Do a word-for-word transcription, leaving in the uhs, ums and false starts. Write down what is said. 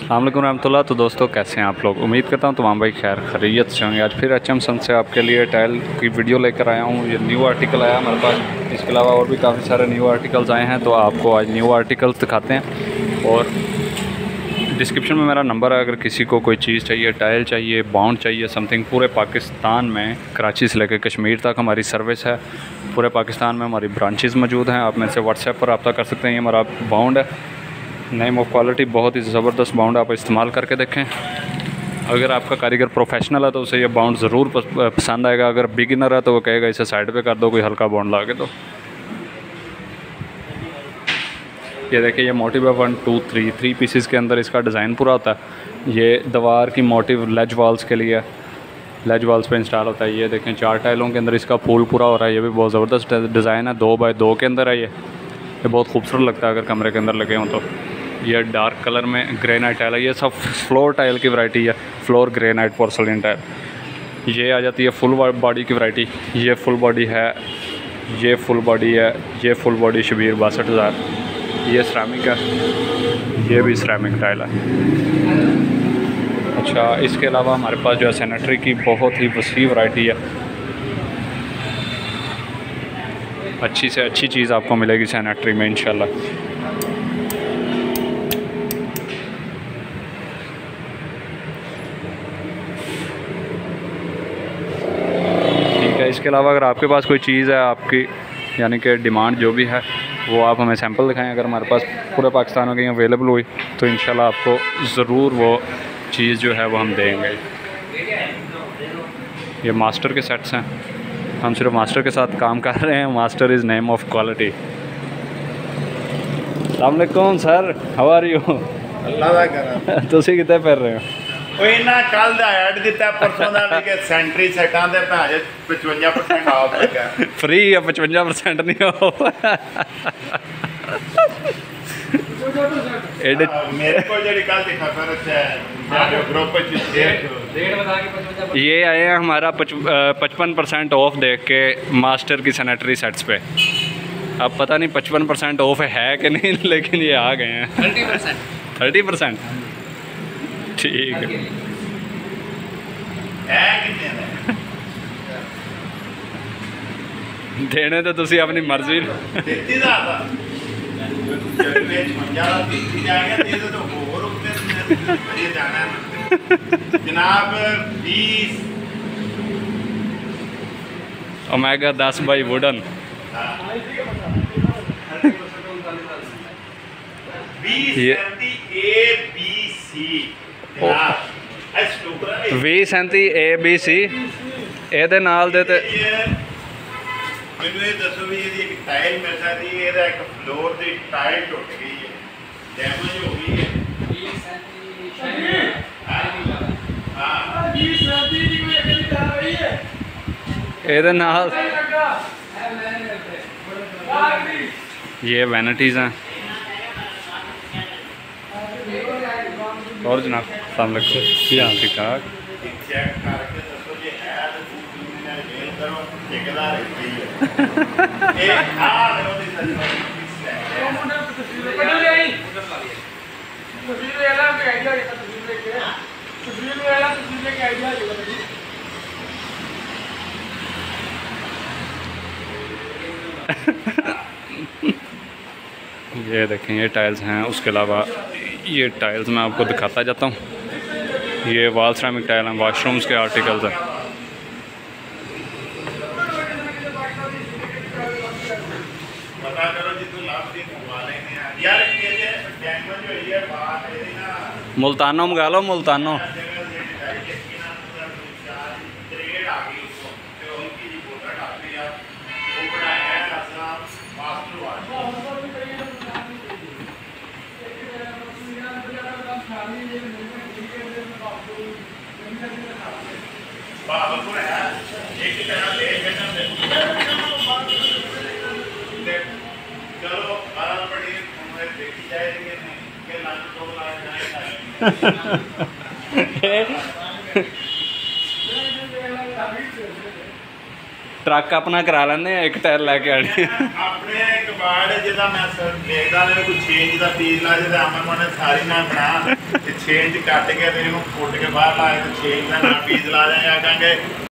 अस्सलामुअलैकुम रहमतुल्लाह। तो दोस्तों कैसे हैं आप लोग? उम्मीद करता हूं तमाम भाई खैर खैरियत से होंगे। आज फिर एच एम सन से आपके लिए टाइल की वीडियो लेकर आया हूं। ये न्यू आर्टिकल आया हमारे पास, इसके अलावा और भी काफ़ी सारे न्यू आर्टिकल्स आए हैं, तो आपको आज न्यू आर्टिकल्स दिखाते हैं। और डिस्क्रिप्शन में मेरा नंबर है, अगर किसी को कोई चीज़ चाहिए, टाइल चाहिए, बाउंड चाहिए, समथिंग, पूरे पाकिस्तान में कराची से लेकर कश्मीर तक हमारी सर्विस है। पूरे पाकिस्तान में हमारी ब्रांचेस मौजूद हैं। आप मेरे से व्हाट्सएप पर रब्ता कर सकते हैं। ये हमारा बाउंड है, नेम ऑफ क्वालिटी, बहुत ही ज़बरदस्त बाउंड। आप इस्तेमाल करके देखें। अगर आपका कारीगर प्रोफेशनल है तो उसे ये बाउंड ज़रूर पसंद आएगा। अगर बिगिनर है तो वो कहेगा इसे साइड पे कर दो, कोई हल्का बाउंड ला के दो। ये देखिए, ये मोटिव है one two three three pieces के अंदर इसका डिज़ाइन पूरा होता है। ये दीवार की मोटिव लेज वॉल्स के लिए, लेज वॉल्स पे इंस्टॉल होता है। ये देखें, चार टाइलों के अंदर इसका फूल पूरा हो रहा है। ये भी बहुत ज़बरदस्त डिज़ाइन है, दो बाय दो के अंदर है। ये ये बहुत खूबसूरत लगता है अगर कमरे के अंदर लगे हों तो। ये डार्क कलर में ग्रेनाइट टाइल है। ये सब फ्लोर टाइल की वैरायटी है, फ्लोर ग्रेनाइट पोर्सलिन टाइल। ये आ जाती है फुल बॉडी की वैरायटी। ये फुल बॉडी है, ये फुल बॉडी है, ये फुल बॉडी शबीर बासठ हज़ार। ये सिरेमिक है, ये भी सिरेमिक टाइल है। अच्छा, इसके अलावा हमारे पास जो है सैनिटरी की बहुत ही वसी वैरायटी है। अच्छी से अच्छी चीज़ आपको मिलेगी सैनिटरी में इंशाल्लाह। इसके अलावा अगर आपके पास कोई चीज़ है आपकी, यानी कि डिमांड जो भी है, वो आप हमें सैंपल दिखाएं। अगर हमारे पास पूरे पाकिस्तान में कहीं अवेलेबल हुई तो इंशाल्लाह आपको ज़रूर वो चीज़ जो है वो हम देंगे। ये मास्टर के सेट्स हैं, हम सिर्फ मास्टर के साथ काम कर रहे हैं। Master is name of quality. अस्सलाम वालेकुम सर, हाउ आर यू? अल्लाह दा करम। तुसी कितने फिर रहे हो? ओए ना कल दा ऐड दिता परसों दा भी कि सेंट्री सेटां दे भाजे पचवंजा परसेंट ऑफ लगा। फ्री है, पचवंजा परसेंट नहीं हो। एड मेरे को जेडी कल दिखा पर अच्छा जो ग्रुप च डेढ़ बता के ये आए हैं हमारा पचपन परसेंट ऑफ देख के मास्टर की सैनिटरी सेट्स पे। अब पता नहीं पचपन परसेंट ऑफ है कि नहीं, लेकिन ये आ गए हैं। थर्टी परसेंट थर्टी परसेंट ठीक है। देने तो तुसी अपनी मर्जी जनाब बीस ओमेगा दस बाई वुडन वी सैंती ए बी सी ਇਹਦੇ ਨਾਲ ਦੇ ਤੇ ਮੈਨੂੰ ਇਹ ਦੱਸੋ ਵੀ ਇਹਦੀ ਇੱਕ ਟਾਈਲ ਮਿਲ ਸਕਦੀ ਹੈ? ਇਹਦਾ ਇੱਕ ਫਲੋਰ ਦੀ ਟਾਈਲ ਟੁੱਟ ਗਈ ਹੈ, ਡੈਮੇਜ ਹੋ ਗਈ ਹੈ। ਹਾਂ ਜੀ ਸਰਦੀ ਦੀ ਕੋਈ ਅਕਲ ਨਹੀਂ ਆ ਰਹੀ ਹੈ ਇਹਦੇ ਨਾਲ। ये वैनिटीज़ हैं। और जनाब अस्सलाम वालेकुम, क्या ठीक ठाक? चेक करके दसो जे है तो दूसरी ने मेल करो, ठेकेदार है ये आ देखो दी सर वो मुंडा तस्वीर कट ले आई, तस्वीर वाला के आईडिया है, तस्वीर लेके तस्वीर वाला तस्वीर लेके आईडिया है। ये देखें, ये टाइल्स हैं। उसके अलावा ये टाइल्स मैं आपको दिखाता जाता हूँ। ये वॉल सिरेमिक टाइल हैं, वाशरूम्स के आर्टिकल्स हैं। पता करो जी तो लाभ दिन मंगवा लेंगे यार। ये डैमेज हुई है बात है ना, मुल्तानो मंगा लो, मुल्तानो। चलो आराम पड़ी देखी जाएगी कि लाख दो लाख ट्रक अपना करा लें, एक टायर लैके आने अपने कबाड़ जिदा मैं देखदा ने कोई चेंज दा पीस ला जे अमन मने सारी ना बना ते चेंज कट के ते इहनू फुट के बाहर लाए ते चेंज दा ना पीस ला जाएगा कहेंगे